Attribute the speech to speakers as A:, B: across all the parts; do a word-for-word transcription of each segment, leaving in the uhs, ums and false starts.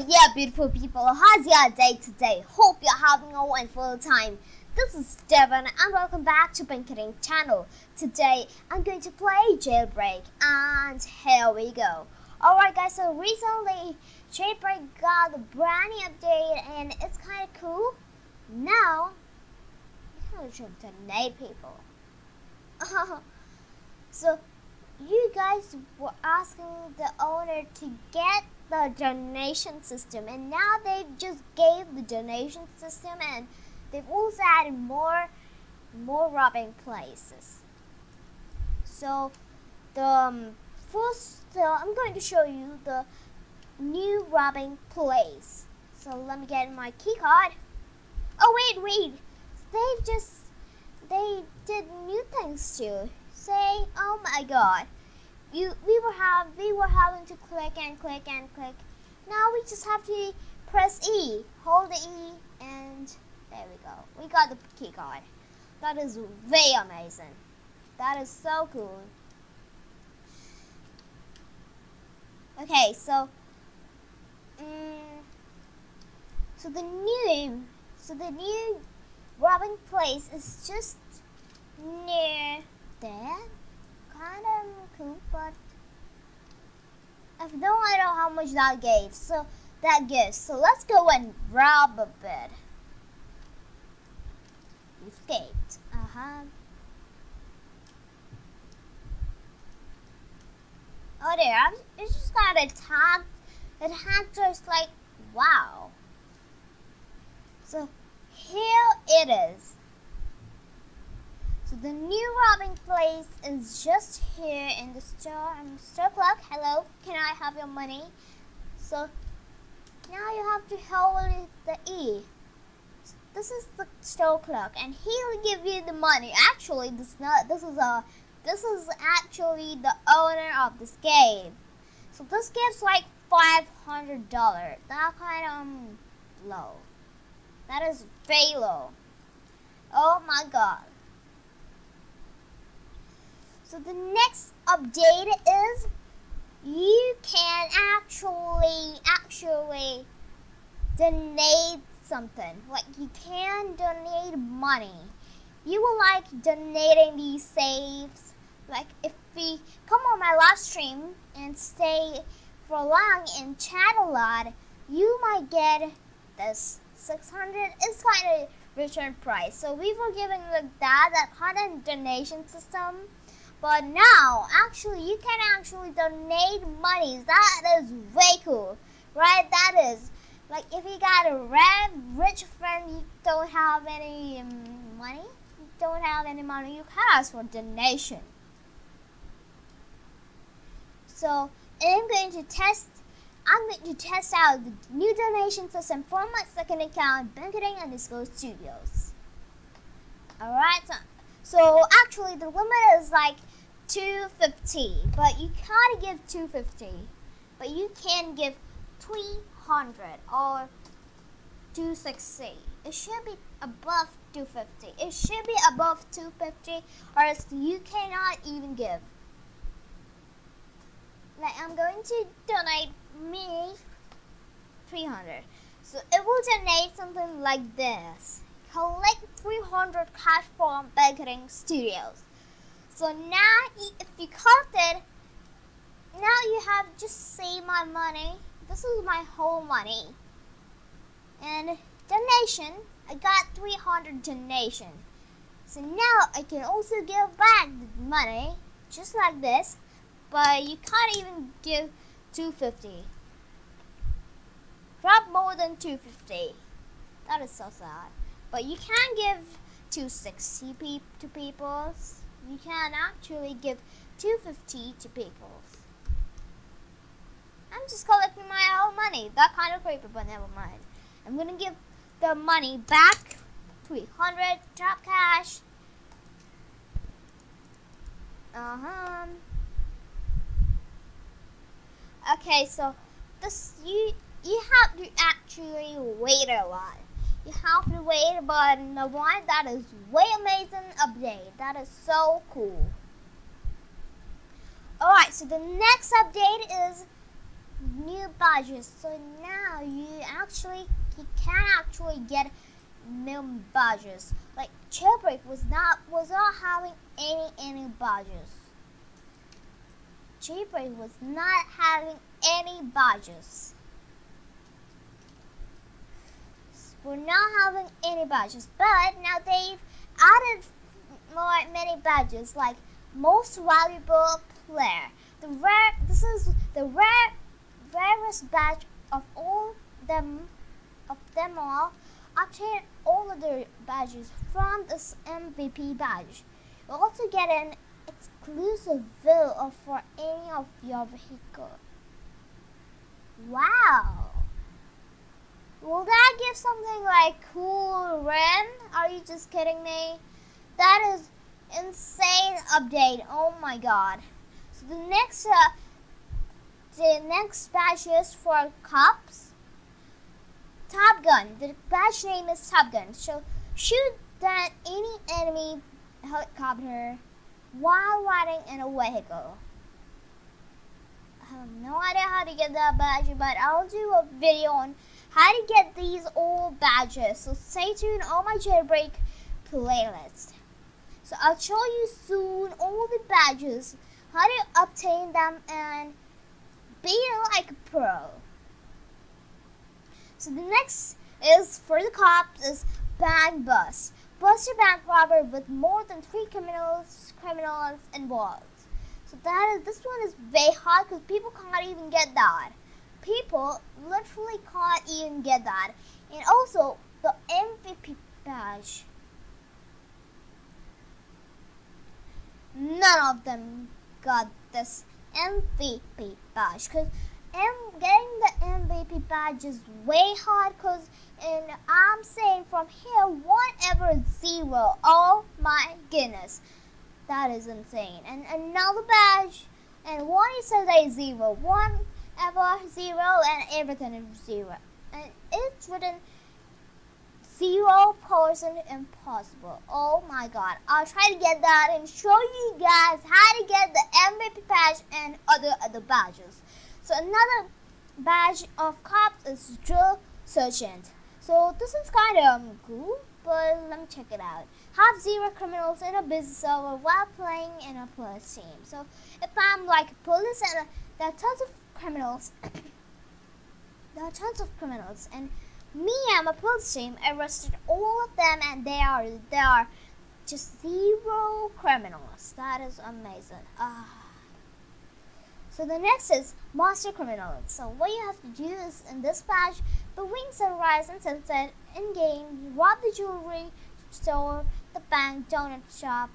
A: yeah, beautiful people, how's your day today? Hope you're having a wonderful time. This is Devon and welcome back to Banking channel. Today I'm going to play Jailbreak and here we go. Alright guys, so recently Jailbreak got a brand new update and it's kind of cool. Now you can donate people. So you guys were asking the owner to get the donation system, and now they just gave the donation system, and they've also added more more robbing places. So the um, first uh, I'm going to show you the new robbing place. So let me get my key card. Oh wait wait they just they did new things too. Say, oh my god, you we were have we were having to click and click and click. Now we just have to press E, hold the E, and there we go. We got the key card. That is way amazing. That is so cool. Okay, so um, so the new so the new robbing place is just near there. Kind of cool, but I have no idea how much that gave. So that gives. So let's go and rob a bit. Escaped. Uh huh. Oh there, I'm, it's just got a tag. It had just like wow. So here it is. So the new robbing place is just here in the store. Um, store clerk, hello, can I have your money? So now you have to hold the E. This is the store clerk, and he'll give you the money. Actually, this not this is a this is actually the owner of this game. So this gives like five hundred dollars. That kind of um, low. That is very low. Oh my god. So the next update is you can actually actually donate something. Like you can donate money. You will like donating these saves. Like if we come on my live stream and stay for long and chat a lot, you might get this six hundred. It's kind of return price. So we were giving like that that kind of donation system. But now, actually, you can actually donate money. That is way cool, right? That is, like, if you got a red, rich friend, you don't have any um, money, you don't have any money, you can ask for donation. So, I'm going to test, I'm going to test out the new donation system for my second account, Banking underscore Studios. Alright, so, so actually, the limit is like two fifty, but you can't give two fifty, but you can give three hundred or two sixty. It should be above two fifty. It should be above two fifty, or else you cannot even give. Like I'm going to donate me three hundred, so it will donate something like this. Collect three hundred cash from Banking Studios. So now, if you collected, now you have just saved my money. This is my whole money. And donation, I got three hundred donation. So now I can also give back the money, just like this, but you can't even give two fifty. Drop more than two fifty. That is so sad. But you can give two sixty pe to people. You can actually give two fifty to people. I'm just collecting my own money. That kind of creepy, but never mind. I'm gonna give the money back. three hundred drop cash. Uh-huh. Okay, so this you you have to actually wait a lot. You have to wait, but the one that is way amazing update. That is so cool. Alright, so the next update is new badges. So now you actually you can actually get new badges. Like Jailbreak was not was not having any any badges. Jailbreak was not having any badges. We're not having any badges, but now they've added more many badges like most valuable player. The rare this is the rare rarest badge of all them of them all. Obtain all of the badges from this M V P badge. You also get an exclusive view of for any of your vehicle. Wow! Will that give something like cool Ren? Are you just kidding me? That is insane update. Oh my god. So the next uh, the next badge is for cops. Top Gun. The badge name is Top Gun. So shoot that any enemy helicopter while riding in a vehicle. I have no idea how to get that badge, but I'll do a video on how to get these old badges. So stay tuned on my Jailbreak playlist. So I'll show you soon all the badges, how to obtain them, and be like a pro. So the next is for the cops is bank bust. Bust a bank robber with more than three criminals criminals involved. So that is this one is very hard because people can't even get that. People literally can't even get that. And also the M V P badge. None of them got this M V P badge because M getting the M V P badge is way hard because and I'm saying from here one ever zero. Oh my goodness. That is insane. And another badge and one is says a zero. One ever zero and everything is zero. And it's written zero percent impossible. Oh my god. I'll try to get that and show you guys how to get the M V P badge and other other badges. So another badge of cops is drill sergeant. So this is kind of um, cool, but let me check it out. Have zero criminals in a business server while playing in a police team. So if I'm like a police and uh, there are tons of criminals, there are tons of criminals, and me, I'm a police team, arrested all of them, and they are they are just zero criminals. That is amazing. Ah. So the next is Monster Criminals. So what you have to do is in this badge, between sunrise and sunset, in game, you rob the jewelry store, the bank, donut shop.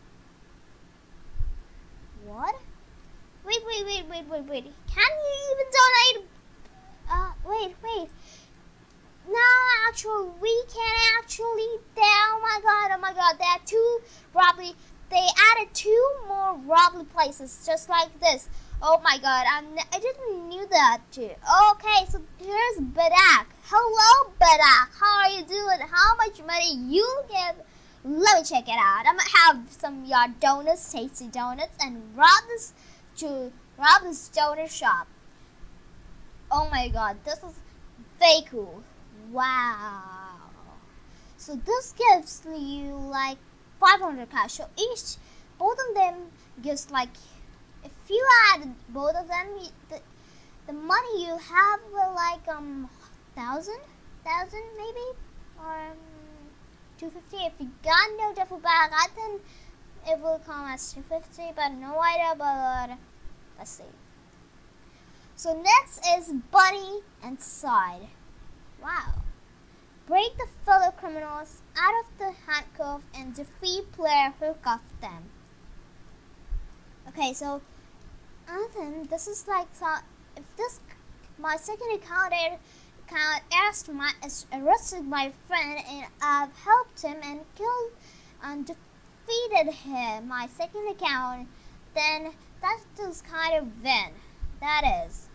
A: What? Wait, wait, wait, wait, wait, wait. Can you even donate? Uh, wait, wait. No, actually, we can actually. There. Oh my god! Oh my god! There are two robbery. They added two more robbery places, just like this. Oh my god, I'm, I didn't knew that too. Okay, so here's Badak. Hello, Badak. How are you doing? How much money you give? Let me check it out. I'm gonna have some of your donuts, tasty donuts, and rob this to rob this donut shop. Oh my god, this is very cool. Wow. So this gives you like five hundred cash. So each, both of them gives like. If you add both of them, you, the, the money you have will like um thousand, thousand maybe, or um, two fifty. If you got no duffel bag, I think it will come as two fifty, but no idea. But let's see. So next is Buddy and Side. Wow. Break the fellow criminals out of the handcuff and defeat player who cuffed them. Okay, so I think this is like so if this my second account account asked my arrested my friend and I've helped him and killed and defeated him. My second account, then that is kind of win. That is.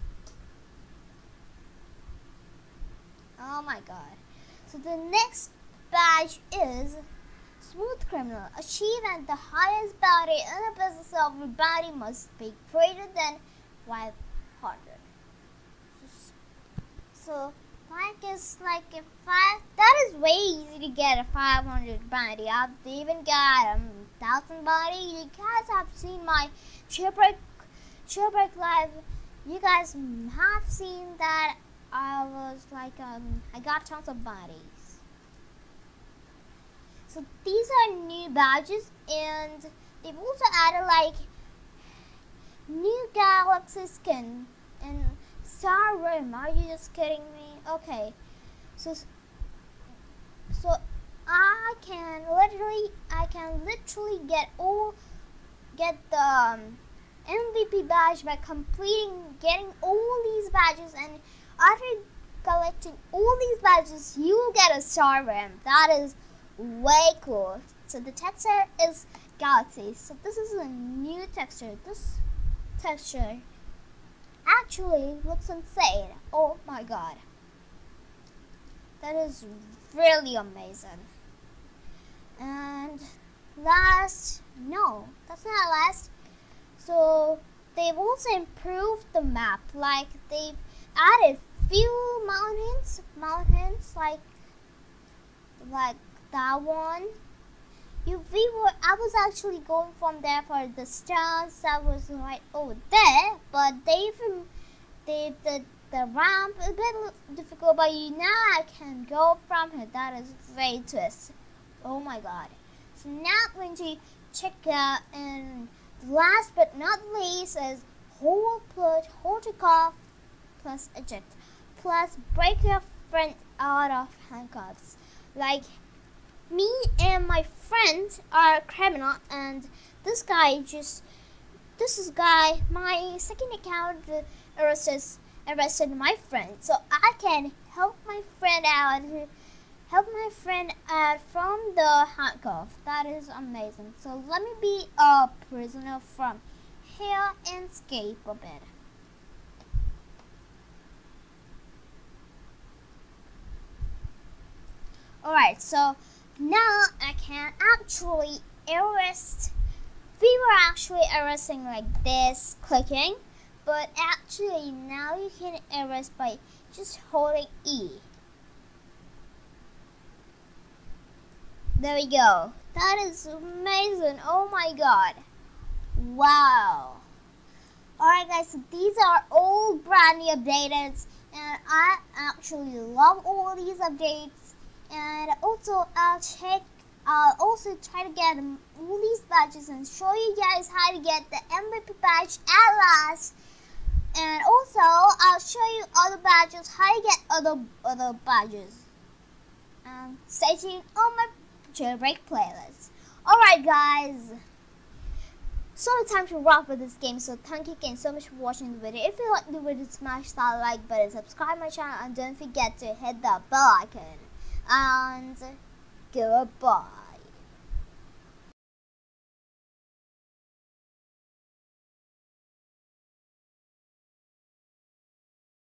A: Oh my god. So the next badge is Smooth Criminal. Achieve at the highest bounty in the business of bounty must be greater than five hundred. So like it's like a five. That is way easy to get a five hundred bounty. I've even got a um, thousand bounty. You guys have seen my jailbreak jailbreak live. You guys have seen that I was like um I got tons of bounties. So these are new badges, and they've also added like new galaxy skin and Star Room. Are you just kidding me? Okay, so so I can literally I can literally get all get the um, M V P badge by completing getting all these badges, and after collecting all these badges you will get a Star Room. That is way cool. So the texture is galaxy. So this is a new texture. This texture actually looks insane. Oh my god. That is really amazing. And last, no, that's not last. So they've also improved the map. Like they've added few mountains, mountains like like that one. You we were I was actually going from there for the stones that was right over there, but they've they the the ramp a bit difficult, but you now I can go from here. That is very twist. Oh my god. So now I'm going to check out, and last but not least is hold plus hold to cough plus eject plus break your friend out of handcuffs. Like me and my friends are criminal, and this guy just this is guy my second account arrested arrested my friend, so I can help my friend out help my friend out from the handcuff. That is amazing. So let me be a prisoner from here and escape a bit. Alright, so now I can actually arrest. We were actually arresting like this, clicking, but actually now you can arrest by just holding E. There we go. That is amazing. Oh my god. Wow. Alright guys, so these are all brand new updates, and I actually love all these updates. And also I'll check, I'll also try to get all these badges and show you guys how to get the M V P badge at last. And also I'll show you other badges, how to get other other badges. Um, stay tuned on my jailbreak playlist. Alright guys, so it's time to wrap with this game. So thank you again so much for watching the video. If you like the video, smash that like button, subscribe my channel, and don't forget to hit the bell icon. And goodbye.